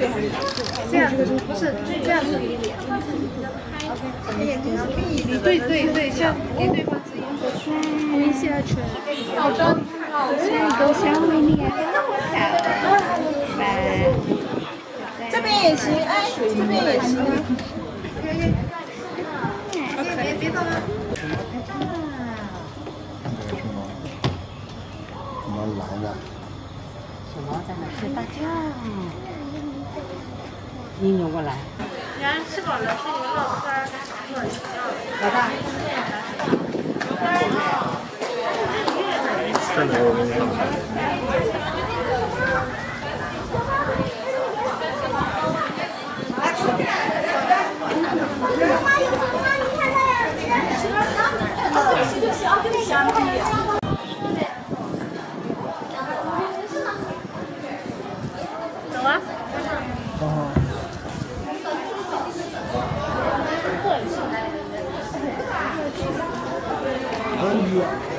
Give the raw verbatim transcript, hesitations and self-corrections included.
这样不是这样子一脸。OK， 你对对对，像给对方指引。微笑唇。好的。下一个小美女。拜。 这边也行，哎，这边也行。 OK， 别动了。 什么来的？ 什么在那睡大觉？你扭过来。 你看吃饱了是一个唠嗑， 老大。 真的，我跟你讲。 走啊！ 哦。可以。